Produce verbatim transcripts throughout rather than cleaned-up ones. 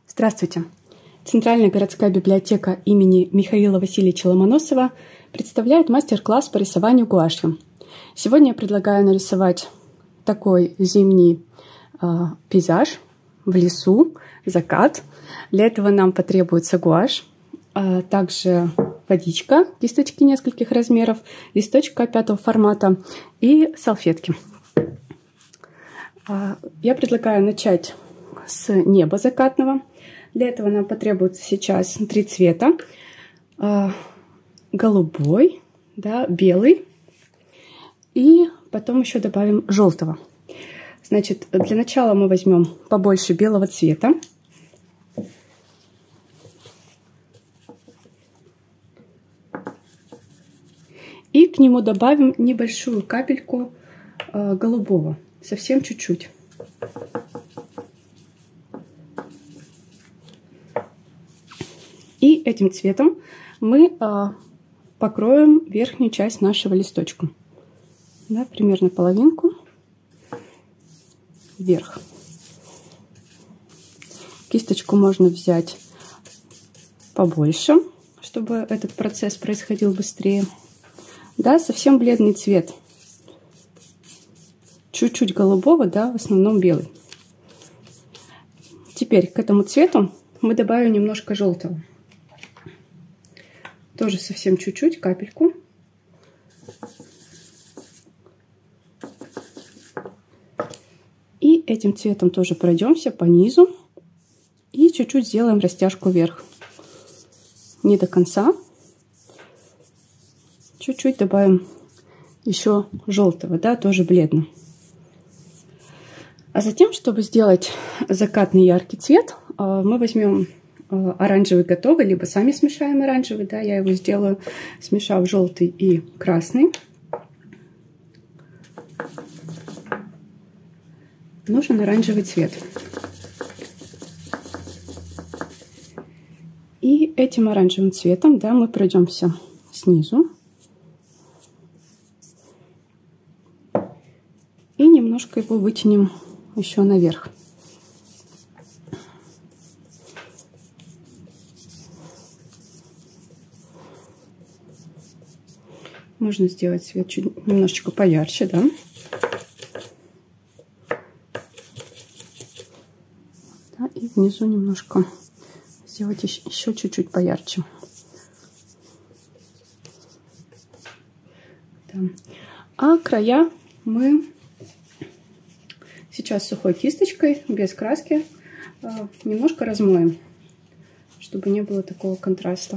Здравствуйте! Центральная городская библиотека имени Михаила Васильевича Ломоносова представляет мастер-класс по рисованию гуашью. Сегодня я предлагаю нарисовать такой зимний э, пейзаж в лесу, закат. Для этого нам потребуется гуашь, а также водичка, кисточки нескольких размеров, листочка пятого формата и салфетки. Я предлагаю начать с неба закатного. Для этого нам потребуется сейчас три цвета. Голубой, да, белый и потом еще добавим желтого. Значит, для начала мы возьмем побольше белого цвета. И к нему добавим небольшую капельку э, голубого, совсем чуть-чуть. И этим цветом мы э, покроем верхнюю часть нашего листочка. Да, примерно половинку вверх. Кисточку можно взять побольше, чтобы этот процесс происходил быстрее. Да, совсем бледный цвет. Чуть-чуть голубого, да, в основном белый. Теперь к этому цвету мы добавим немножко желтого. Тоже совсем чуть-чуть, капельку. И этим цветом тоже пройдемся по низу. И чуть-чуть сделаем растяжку вверх. Не до конца. Чуть-чуть добавим еще желтого, да, тоже бледно. А затем, чтобы сделать закатный яркий цвет, мы возьмем оранжевый готовый, либо сами смешаем оранжевый, да, я его сделаю, смешав желтый и красный. Нужен оранжевый цвет. И этим оранжевым цветом, да, мы пройдемся снизу. И немножко его вытянем еще наверх. Можно сделать цвет чуть немножечко поярче, да? Да, и внизу немножко сделать еще чуть-чуть поярче. Да. А края мы сейчас сухой кисточкой, без краски, немножко размоем, чтобы не было такого контраста.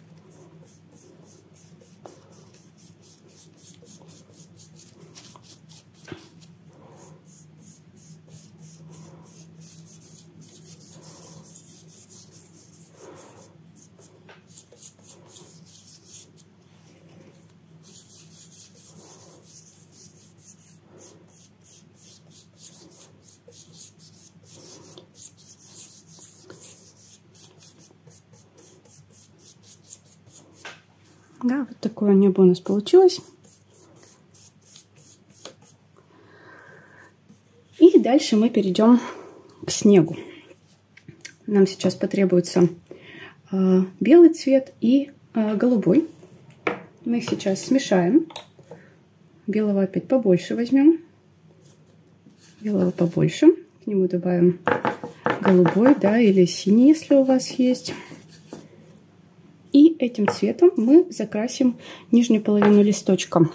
Да, вот такое небо у нас получилось. И дальше мы перейдем к снегу. Нам сейчас потребуется э, белый цвет и э, голубой. Мы их сейчас смешаем. Белого опять побольше возьмем. Белого побольше. К нему добавим голубой, да, или синий, если у вас есть. И этим цветом мы закрасим нижнюю половину листочка.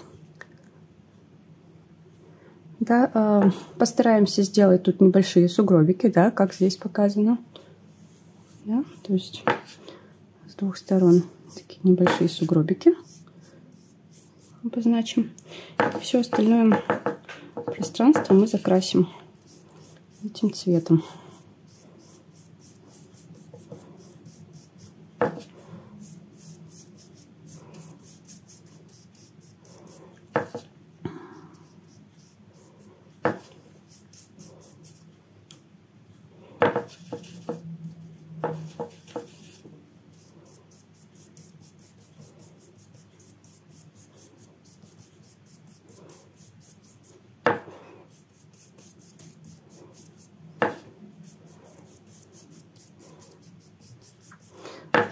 Да, э, постараемся сделать тут небольшие сугробики, да, как здесь показано. Да, то есть с двух сторон такие небольшие сугробики обозначим. Все остальное пространство мы закрасим этим цветом.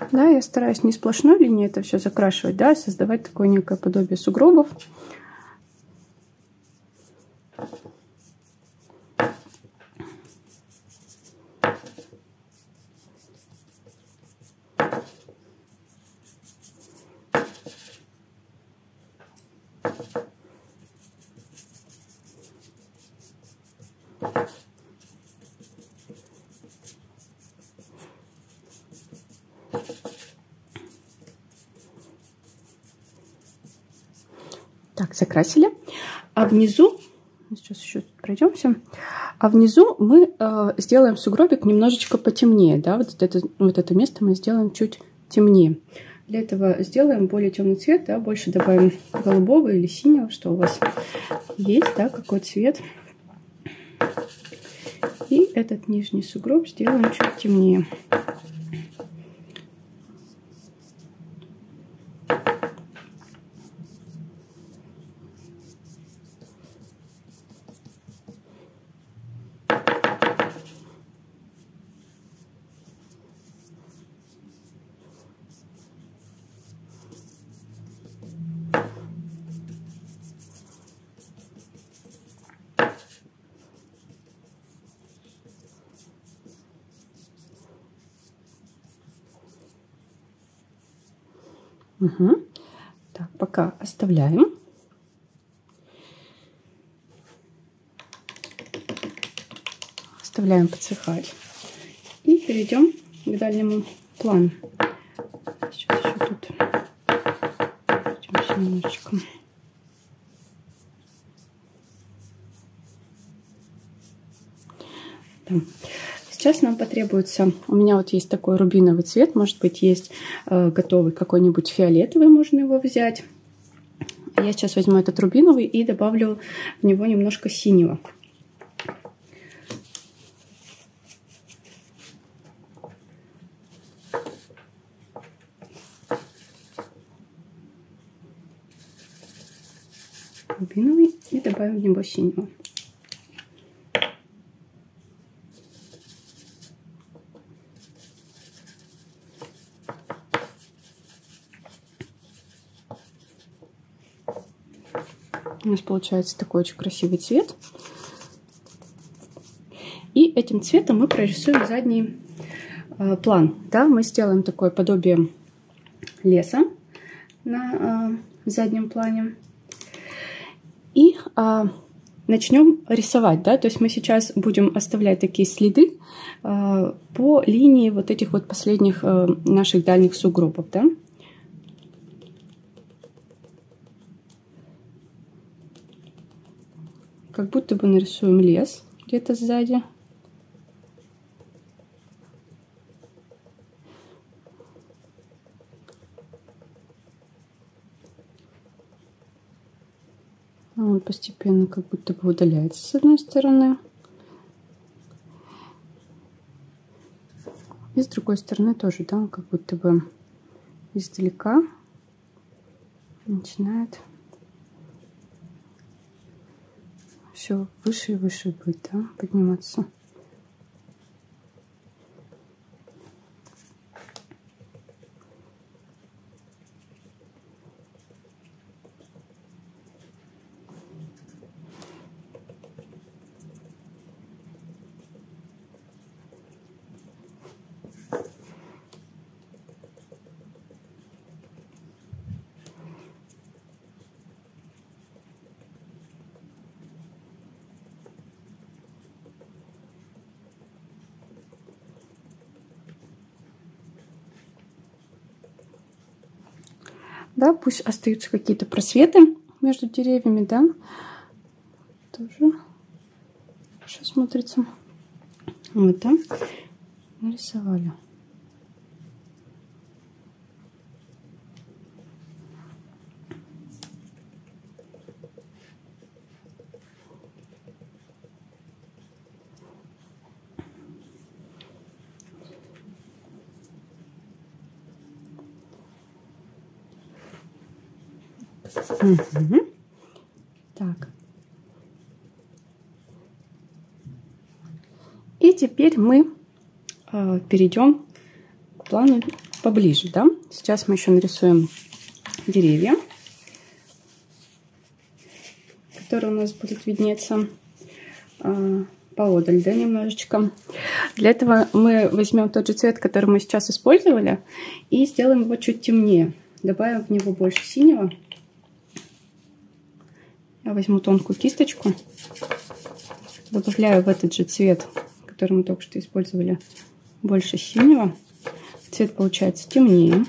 Да, я стараюсь не сплошной линией это все закрашивать, да, а создавать такое некое подобие сугробов. Так, закрасили. А внизу, сейчас еще пройдемся, а внизу мы э, сделаем сугробик немножечко потемнее, да, вот это, вот это место мы сделаем чуть темнее. Для этого сделаем более темный цвет, да, больше добавим голубого или синего, что у вас есть, да, какой цвет. И этот нижний сугроб сделаем чуть темнее. Угу. Так, пока оставляем. Оставляем подсыхать. И перейдем к дальнему плану. Сейчас еще тут немножечко. Да. Сейчас нам потребуется, у меня вот есть такой рубиновый цвет, может быть, есть э, готовый какой-нибудь фиолетовый, можно его взять. Я сейчас возьму этот рубиновый и добавлю в него немножко синего. Рубиновый и добавим в него синего. У нас получается такой очень красивый цвет. И этим цветом мы прорисуем задний э, план. Да? Мы сделаем такое подобие леса на э, заднем плане. И э, начнем рисовать. Да? То есть мы сейчас будем оставлять такие следы э, по линии вот этих вот последних э, наших дальних сугробов. Да? Как будто бы нарисуем лес где-то сзади. Он постепенно как будто бы удаляется с одной стороны. И с другой стороны тоже, да, он как будто бы издалека начинает все выше и выше быть, да, подниматься. Да, пусть остаются какие-то просветы между деревьями, да, тоже хорошо смотрится. Вот, да, нарисовали. Угу. Так. И теперь мы э, перейдем к плану поближе, да. Сейчас мы еще нарисуем деревья, которые у нас будут виднеться э, поодаль, да, немножечко. Для этого мы возьмем тот же цвет, который мы сейчас использовали, и сделаем его чуть темнее. Добавим в него больше синего. Я возьму тонкую кисточку, добавляю в этот же цвет, который мы только что использовали, больше синего. Цвет получается темнее.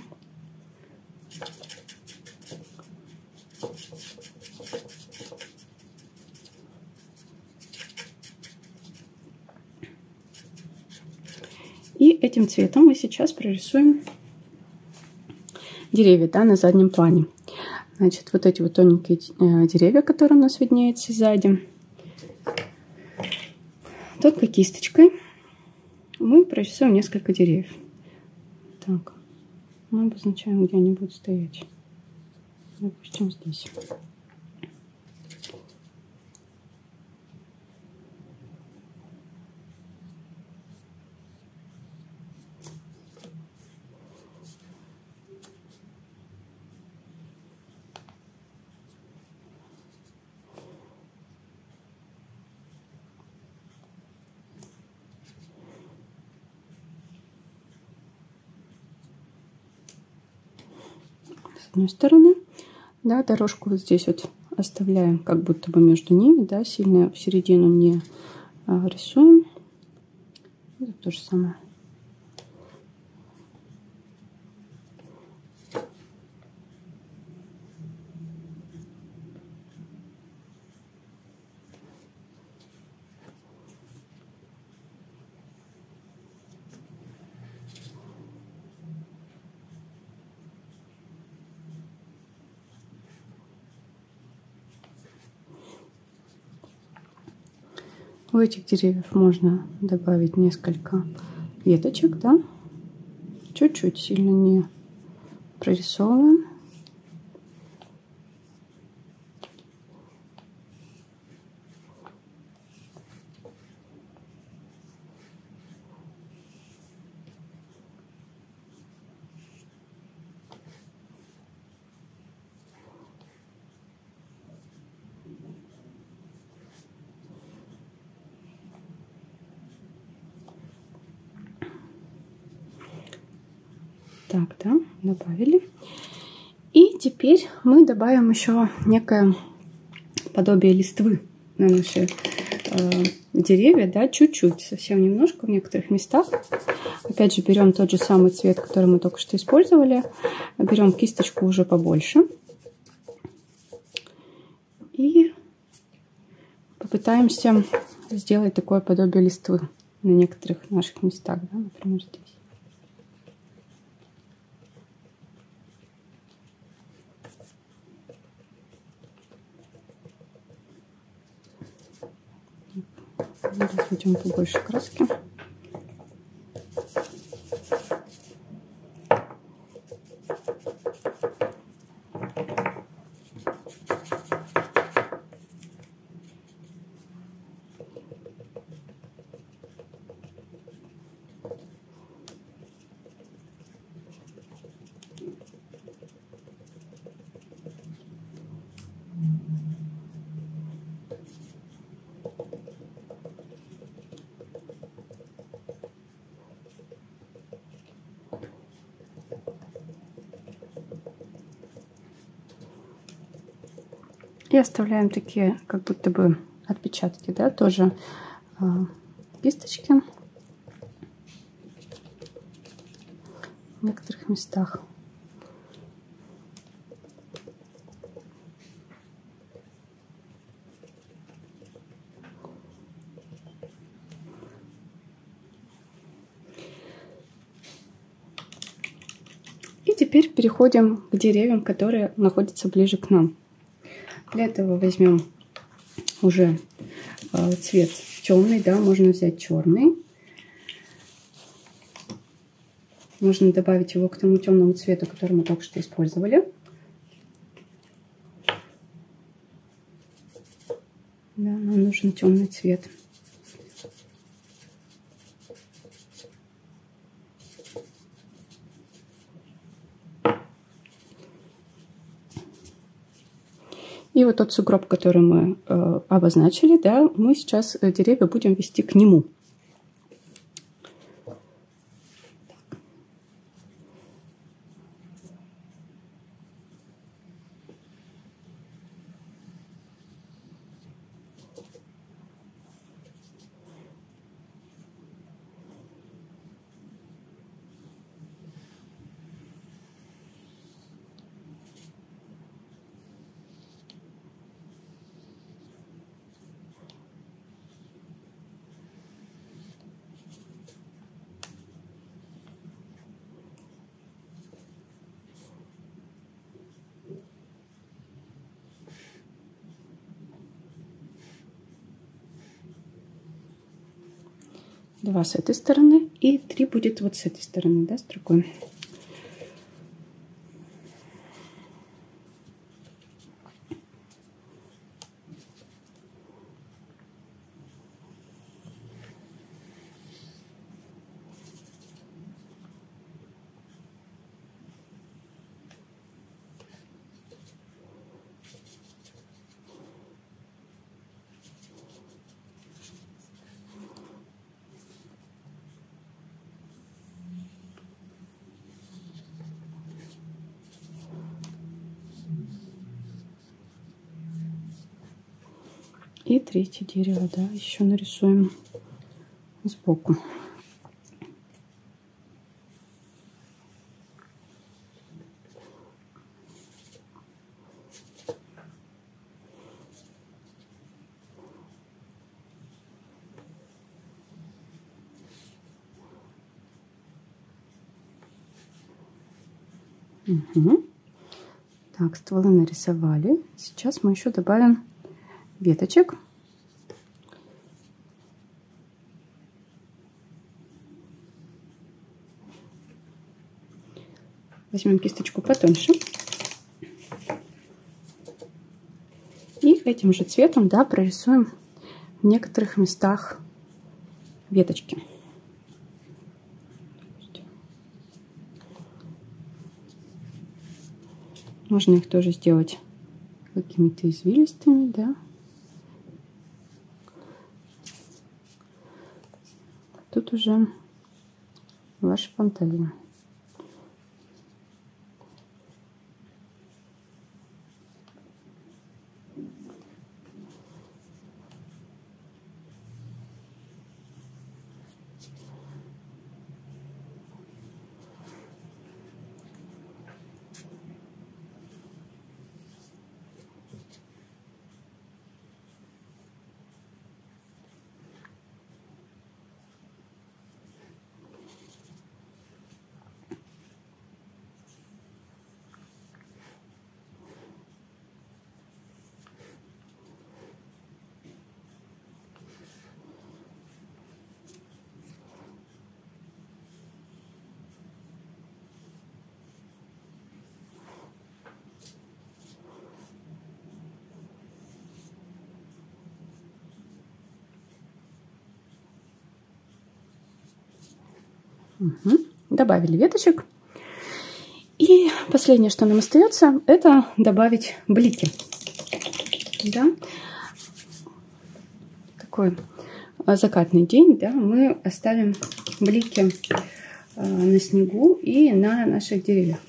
И этим цветом мы сейчас прорисуем деревья, да, на заднем плане. Значит, вот эти вот тоненькие э, деревья, которые у нас виднеются сзади. Тонкой кисточкой мы прорисуем несколько деревьев. Так, мы обозначаем, где они будут стоять. Допустим, здесь. С одной стороны, да, дорожку вот здесь вот оставляем, как будто бы между ними, да, сильно в середину не а, рисуем. Это то же самое. У этих деревьев можно добавить несколько веточек, да, чуть-чуть, сильно не прорисовываем. Так, да, добавили. И теперь мы добавим еще некое подобие листвы на наши э, деревья, да, чуть-чуть, совсем немножко в некоторых местах. Опять же, берем тот же самый цвет, который мы только что использовали. Берем кисточку уже побольше. И попытаемся сделать такое подобие листвы на некоторых наших местах, да, например, здесь. Разведем побольше краски. И оставляем такие, как будто бы отпечатки, да, тоже э, кисточки в некоторых местах. И теперь переходим к деревьям, которые находятся ближе к нам. Для этого возьмем уже э, цвет темный, да, можно взять черный. Можно добавить его к тому темному цвету, который мы только что использовали. Да, нам нужен темный цвет. И вот тот сугроб, который мы э, обозначили, да, мы сейчас деревья будем вести к нему. Два с этой стороны и три будет вот с этой стороны, да, строкой. И третье дерево, да, еще нарисуем сбоку. Угу. Так, стволы нарисовали. Сейчас мы еще добавим веточек. Возьмем кисточку потоньше. И этим же цветом, да, прорисуем в некоторых местах веточки. Можно их тоже сделать какими-то извилистыми, да. Тут уже ваша фантазия. Угу. Добавили веточек. И последнее, что нам остается, это добавить блики. Да? Такой закатный день, да, мы оставим блики на снегу и на наших деревьях.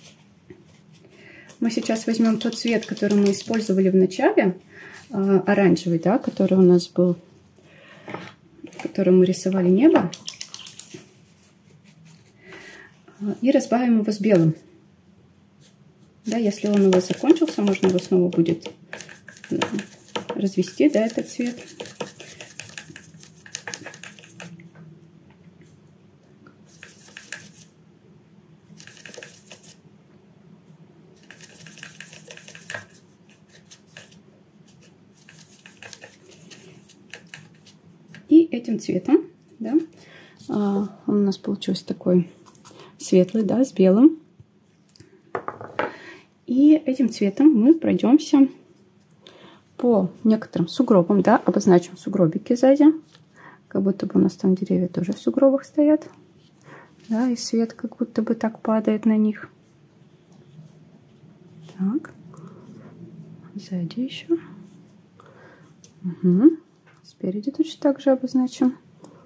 Мы сейчас возьмем тот цвет, который мы использовали в начале, оранжевый, да, который у нас был, которым мы рисовали небо, и разбавим его с белым. Да, если он у вас закончился, можно его снова будет развести, да, этот цвет. И этим цветом, да, он у нас получился такой светлый, да, с белым. И этим цветом мы пройдемся по некоторым сугробам, да, обозначим сугробики сзади, как будто бы у нас там деревья тоже в сугробах стоят, да, и свет как будто бы так падает на них. Так. сзади еще. Угу. Спереди точно так же обозначим.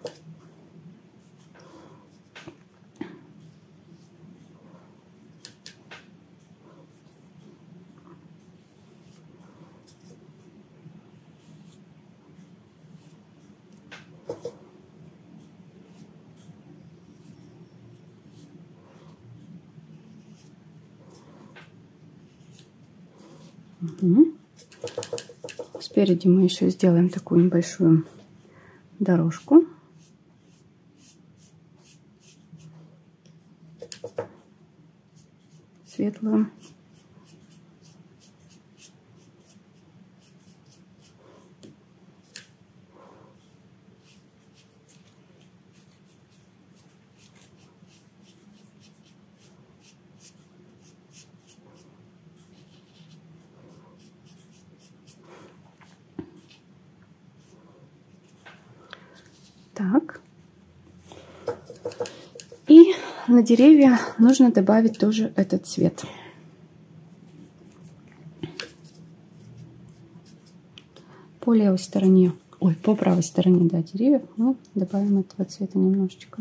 Угу. Спереди мы еще сделаем такую небольшую дорожку. Светлую. Так. И на деревья нужно добавить тоже этот цвет. По левой стороне, ой, по правой стороне, да, деревьев мы добавим этого цвета немножечко.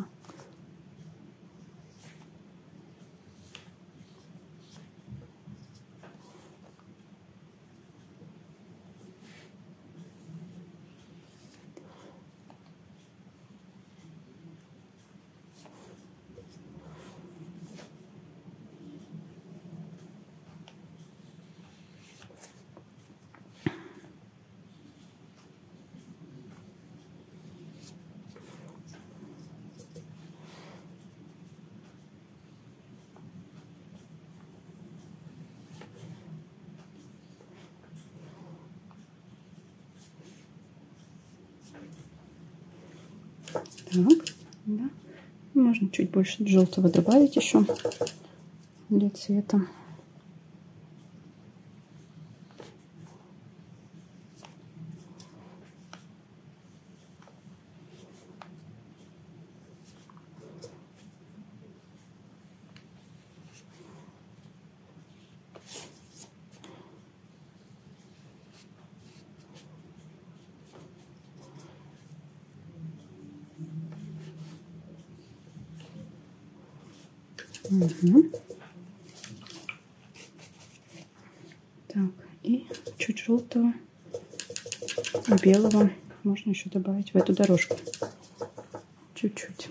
Так, да. Можно чуть больше желтого добавить еще для цвета. Угу. Так, и чуть желтого и белого можно еще добавить в эту дорожку. Чуть-чуть.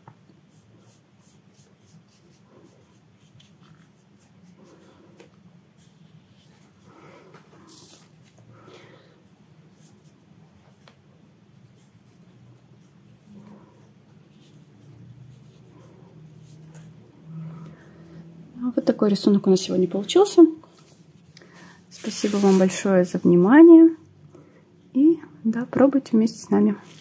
Вот такой рисунок у нас сегодня получился. Спасибо вам большое за внимание. И да, пробуйте вместе с нами.